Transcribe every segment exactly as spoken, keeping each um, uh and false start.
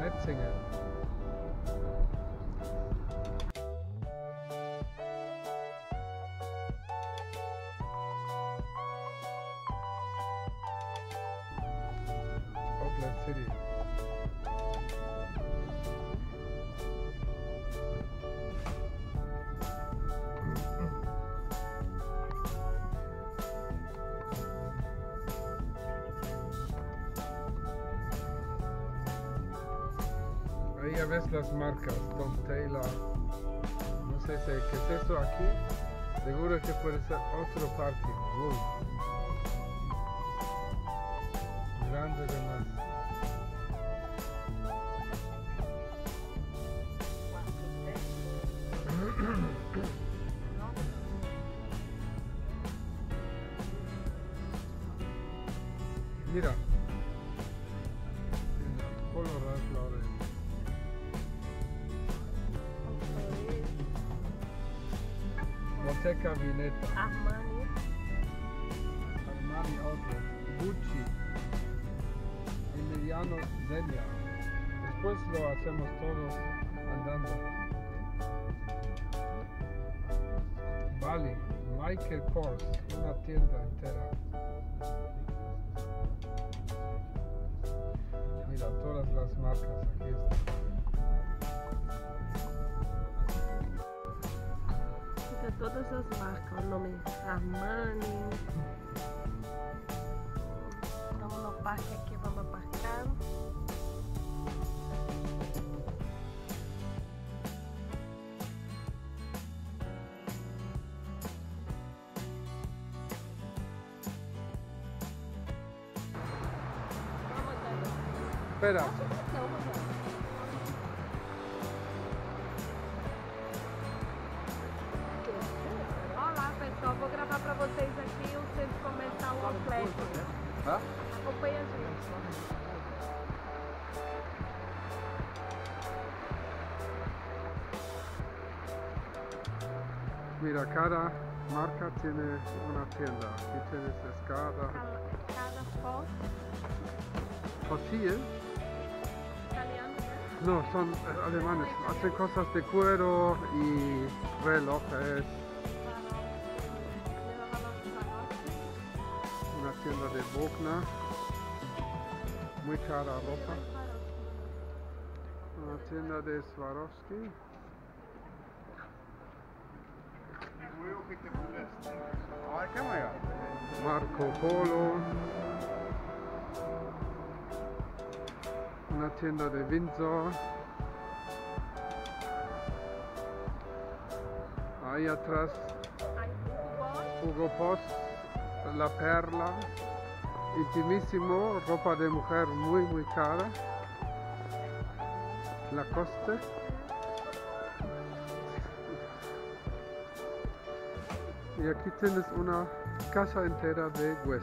Metzingen. Outlet City. Ahí ya ves las marcas, Tom Taylor. No sé si qué es eso aquí. Seguro que puede ser otro parking. Wow. Grande además. Mira. Color Flores. Bottega Veneta. Armani. Armani Outlet. Gucci. Emiliano Zegna. Después lo hacemos todos andando. Bali. Michael Kors. Una tienda entera. Mira, todas las marcas aquí están. Fica todas as marcas, o nome Armani. Estamos no parque aqui, vamos aparcar. Espera. Olá pessoal, vou gravar para vocês aqui o centro comercial Outlet. ¿Ah? Acompanha a gente. Mira, cada marca tiene una tienda. Aquí tienes Escada. Cada foto Fossil. italiano, né? No, son eh, alemanes. Hacen cosas de cuero y relojes. Una tienda de Bogna. Muy cara ropa. Una tienda de Swarovski. Marco Polo. Una tienda de Windsor. Ahí atrás Hugo Boss, La Perla, Intimissimo, ropa de mujer muy muy cara. Lacoste. Y aquí tienes una casa entera de Guess.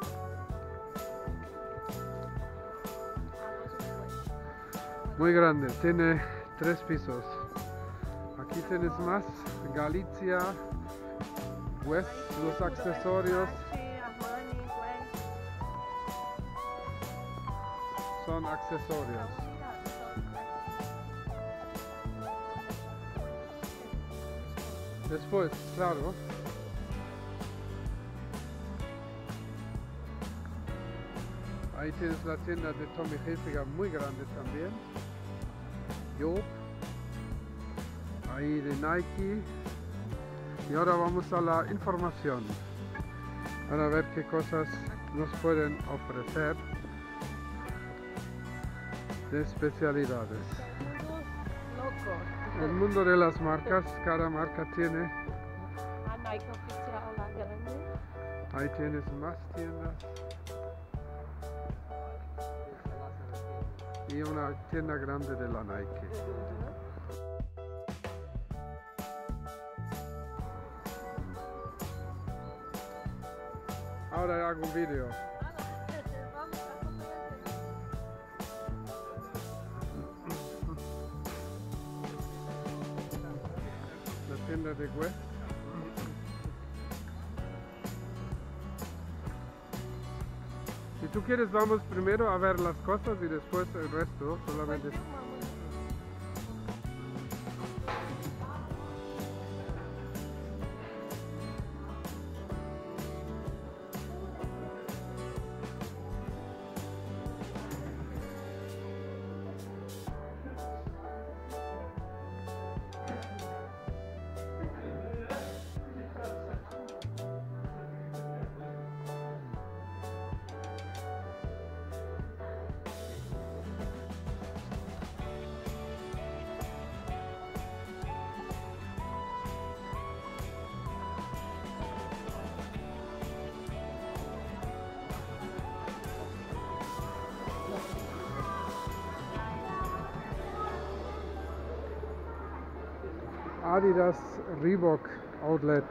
Muy grande, tiene tres pisos. Aquí tienes más, Galicia, Guess, los accesorios Armani, Guess. son accesorios. Después, claro, ahí tienes la tienda de Tommy Hilfiger muy grande también. Job. Ahí de Nike. Y ahora vamos a la información para ver qué cosas nos pueden ofrecer de especialidades. Loco. El mundo de las marcas, cada marca tiene. A Nike oficial lá grande. Ahí tienes más tiendas. Y una tienda grande de la Nike. Ahora hago un vídeo. La tienda de Guess. Aquí tú quieres vamos primero a ver las cosas y después el resto, solamente. Pues filmamos. Adidas Reebok Outlet.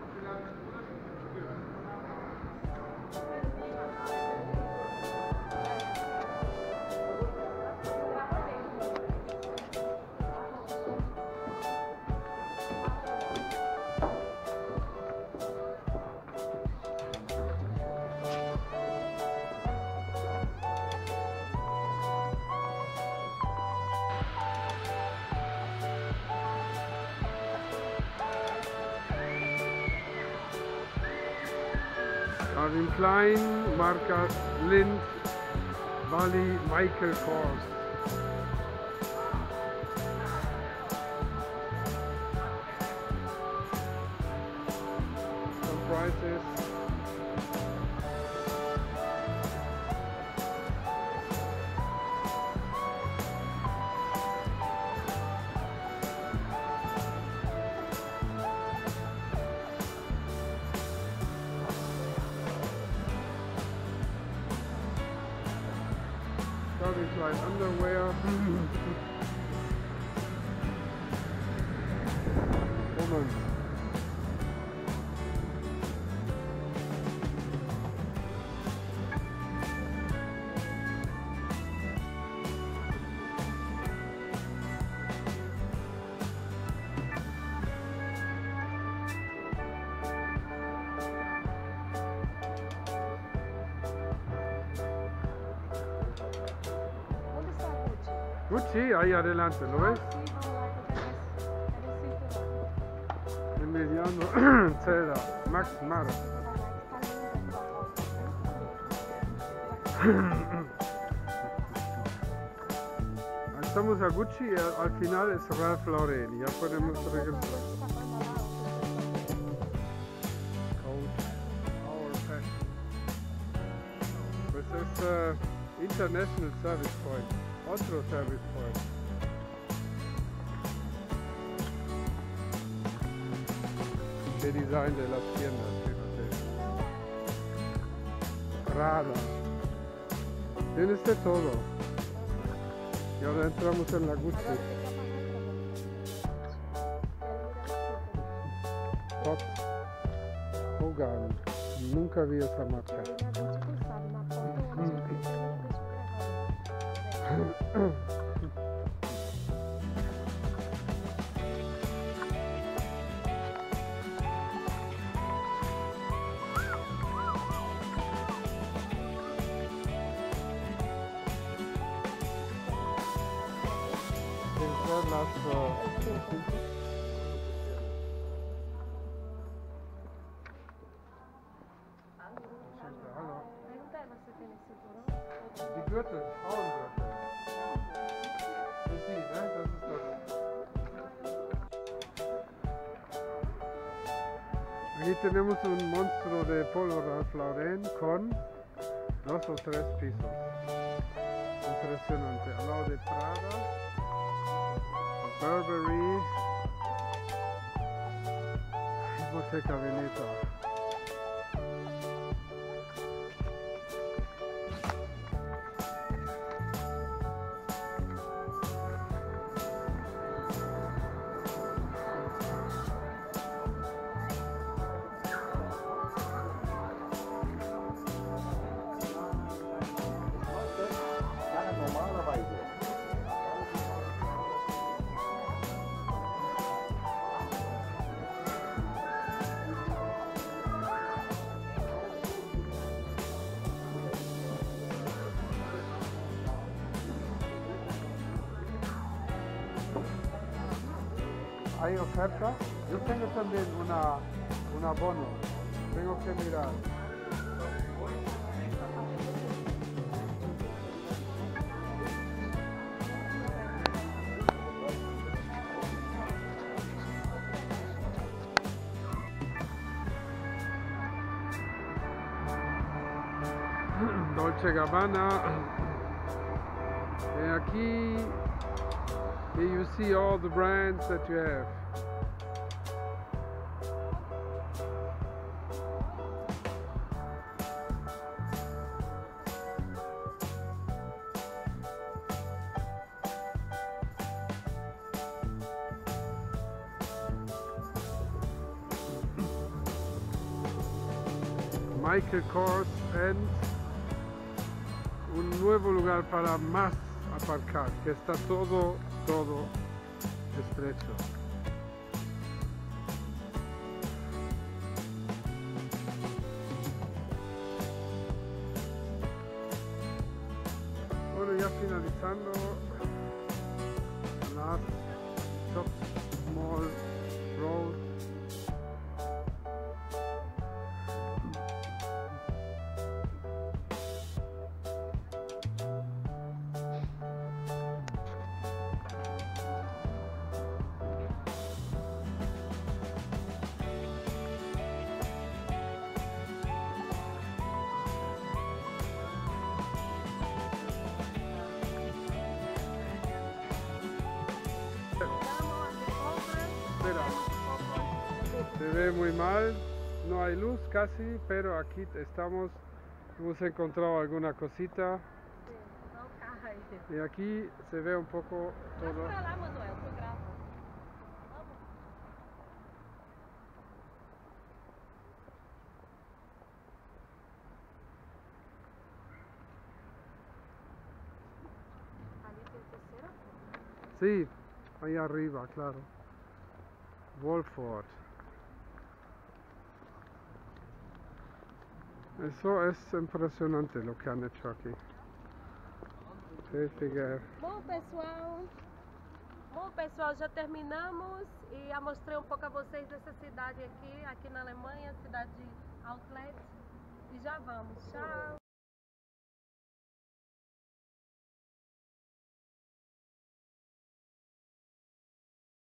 Calvin Klein, marcas Lindt, Bali, Michael Kors. Some prices. Calvin Klein underwear. Woman. Gucci, ahí adelante, ¿lo ves? Sí, vamos lá, que eu quero, quero Emiliano Zelda, Max Mara. Estamos a Gucci y al, al final es Ralph Lauren, ya podemos regresar. Coach, Our Fashion. Pues es uh, International Service Point, otro Service Point. El design de las tiendas, fíjate. Prada. Tienes de todo. Y ahora entramos en la Gucci. Top Hogan. Nunca vi esa marca. Las, uh, die Gürtel, Frauengürtel. Das ist die, ne? Das ist das. Aquí tenemos un monstruo de polo Ralph Lauren con dos o tres pisos. Impresionante. Al lado de Prada, Burberry, Bottega Veneta. ¿Hay oferta? Yo tengo también una, un abono. Tengo que mirar. Dolce Gabbana. And aquí, here you see all the brands that you have. Michael Kors and un nuevo lugar para más aparcar, que está todo, todo estrecho. Bueno, ya finalizando las Shops Mall Road. Espera, se ve muy mal, no hay luz casi, pero aquí estamos, hemos encontrado alguna cosita y aquí se ve un poco todo. Sí, ahí arriba, claro. Wolford. Eso es impressionante lo que han hecho aqui. Bom, pessoal, bom pessoal, já terminamos e já mostrei um pouco a vocês essa cidade aqui, aqui na Alemanha, cidade de Outlet, e já vamos, tchau!